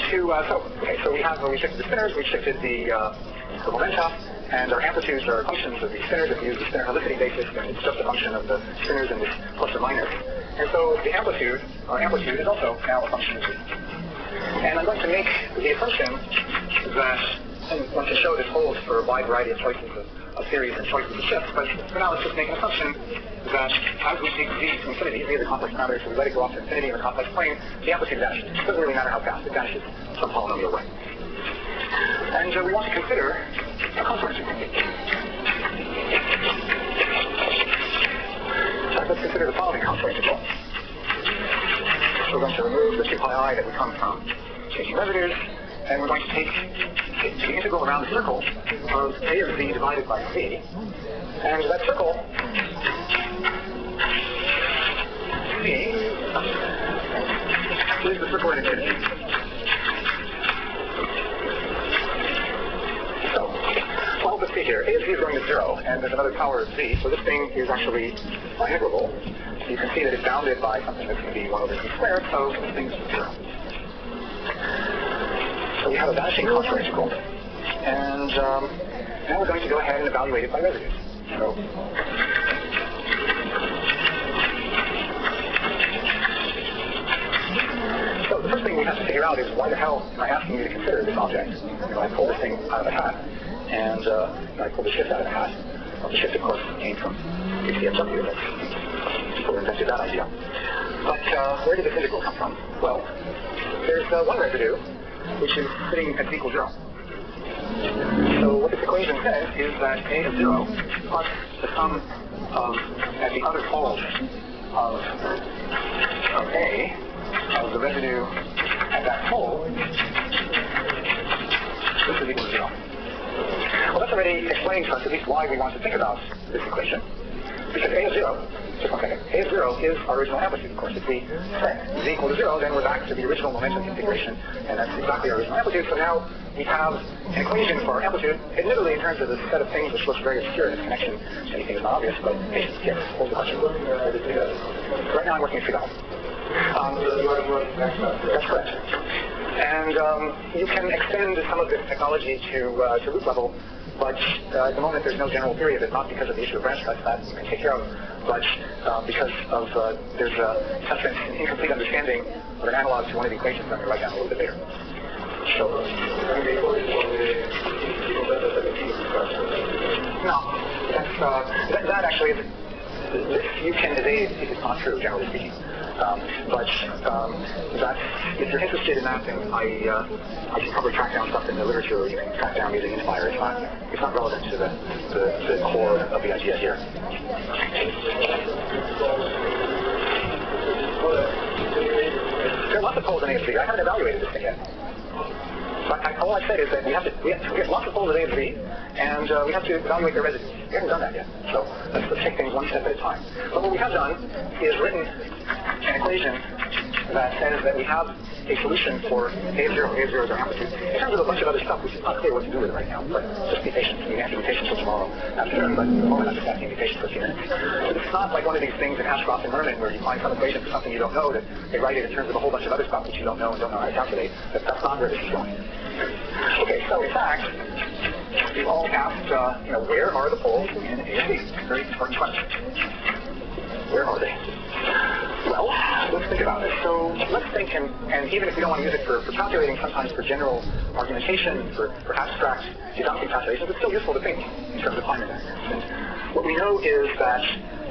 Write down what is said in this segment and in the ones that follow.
so we shifted the spinors, we shifted the momenta, and our amplitudes are functions of the spinors. If we use the spinor helicity basis, then it's just a function of the spinors and this plus or minus. And so the amplitude, our amplitude, is also now a function of z. And I'm going to make the assumption that, and one can show this holds for a wide variety of choices of theories and choices of shifts, but for now let's just make an assumption that as we take z to infinity, z is a complex matter, so we let it go off to infinity in a complex plane, the amplitude vanishes. It doesn't really matter how fast, it vanishes some polynomial way. And we want to consider a contour integral. So let's consider the following contour integral. So we're going to remove the 2 pi I that would come from taking residues, and we're going to take the integral around the circle of a of z divided by z, and that circle c is the circle in infinity. So let's see here. A of z is going to 0, and there's another power of z, so this thing is actually integrable. You can see that it's bounded by something that's going to be 1 over z squared, so this thing's 0. So we have a vanishing contour integral, and now we're going to go ahead and evaluate it by residues. So the first thing we have to figure out is why the hell am I asking you to consider this object? I pull this thing out of a hat, and I pull the shift out of a hat. Well, the shift, of course, came from HCFW. People invented that idea. But where did this integral come from? Well, there's one residue, which is sitting at z equals 0. So what this equation says is that a of 0 plus the sum at the other poles of a, of the residue at that pole, this is equal to 0. Well, that's already explained to us at least why we want to think about this equation. Because a of 0, just one second, a of 0 is our original amplitude, of course. If we set z equal to 0, then we're back to the original momentum configuration, and that's exactly our original amplitude. So now we have an equation for our amplitude, admittedly in terms of a set of things which looks very obscure in its connection to anything that's not obvious, but patience, yes, hold the question. Right now I'm working at $3. That's correct. And you can extend some of this technology to root level, but at the moment there's no general theory of it, not because of the issue of branch cuts that we can take care of, but because of there's such an incomplete understanding of an analog to one of the equations I'm going to write down a little bit later. So, no, that actually is, this you can evade if it's not true, generally speaking. But that if you're interested in that, then I can probably track down stuff in the literature, or you can track down using Inspire. It's not relevant to the core of the idea here. There are lots of poles in A of Z. I haven't evaluated this thing yet. But all I said is that we have lots of poles of A of Z, and we have to evaluate their residues. We haven't done that yet. So let's take things one step at a time. But what we have done is written an equation that says that we have a solution for A of 0. A of 0 is our amplitude. In terms of a bunch of other stuff, which is not clear what to do with it right now, but just be patient. You can have to be patient until tomorrow afternoon, but at the moment I'm just asking you to be patient for a few minutes. So it's not like one of these things in Ashcroft and Mermin where you find some equation for something you don't know, that they write it in terms of a whole bunch of other stuff which you don't know and don't know how to calculate. That's not where this is going. Okay, so in fact, we all asked, where are the poles in A of Z? Very important question. Where are they? Well, let's think about it. So let's think, and even if we don't want to use it for calculating, sometimes for general argumentation, for abstract geometric calculations, it's still useful to think in terms of Feynman diagrams. And what we know is that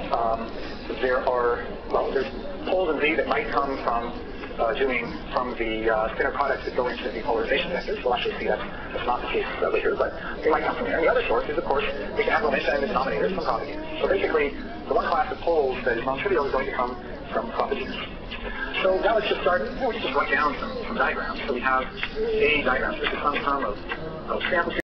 there's poles in Z that might come from the spinor products that go into the polarization vectors. We'll actually see that's not the case later, but they might come from there. And the other source is, of course, we can have momentum in the denominator from propagators. So basically, the one class of poles that is non-trivial is going to come from propagators. So now let's just start, we can just write down some diagrams. So we have a diagram. This is some term of amplitude.